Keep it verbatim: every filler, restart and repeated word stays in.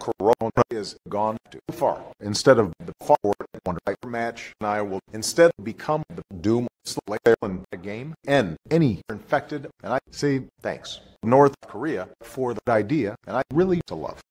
Corona is gone too far. Instead of the fortnite match, I will instead become the doom slayer in the game and any infected. And I say thanks North Korea for the idea, and I really to love.